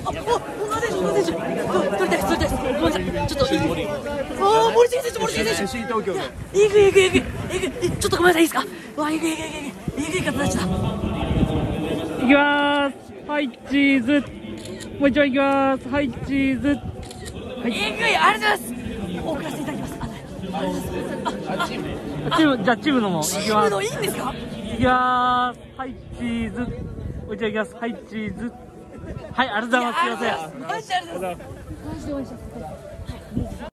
取りたいです。ごめんなさい。ちょっと。森重選手。えぐい。ちょっとごめんなさい、いいですか。わ、えぐい形だ。 いきまーす。はい、チーズ。もう一枚いきます。はい、チーズ。 えぐい、ありがとうございます。送らせていただきます。 じゃあチームのもいきます。 チームのいいんですか。 いきまーす。はい、チーズ。もう一枚いきます。はい、チーズ。はい、ありがとうございます。すいません。 マジでありがとうございます。マジでおいしいです。